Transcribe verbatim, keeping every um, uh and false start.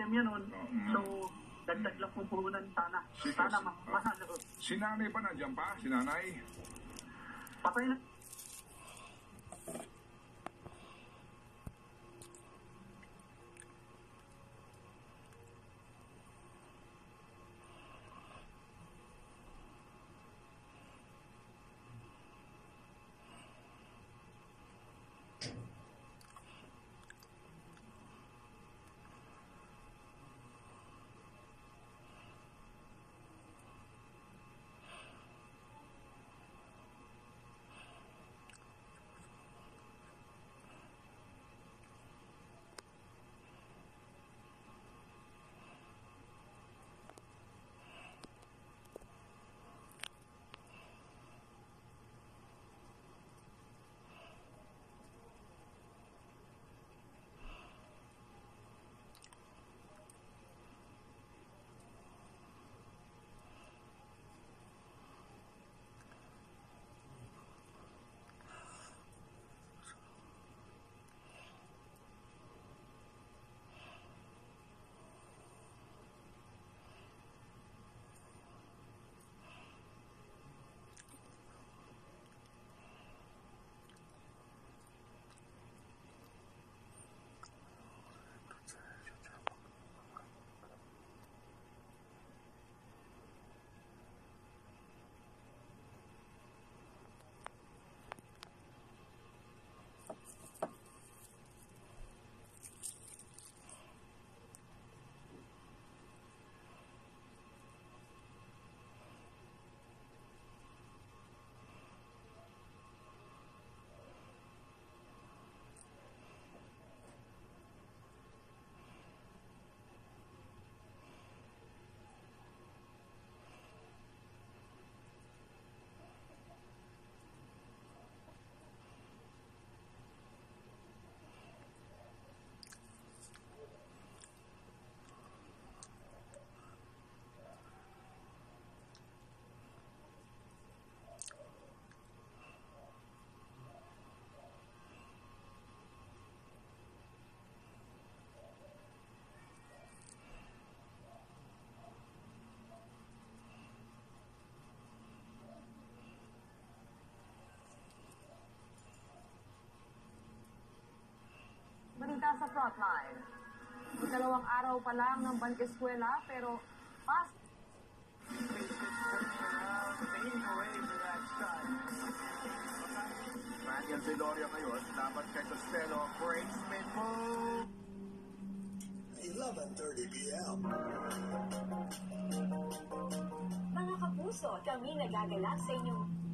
item yan nun. Mm. So, dagdag lang po puhunan sana. Si, Sana ma uh, mahalo. si nanay pa nandiyan pa? Si nanay? Patay na. Balita sa Frontline. Dalawang araw pa lang ng balik-eskwela pero pas Daniel Velorio ngayon, laban kay Costello, breaks mid-move. eleven thirty p m Mga kapuso, kami nagagalak sa inyong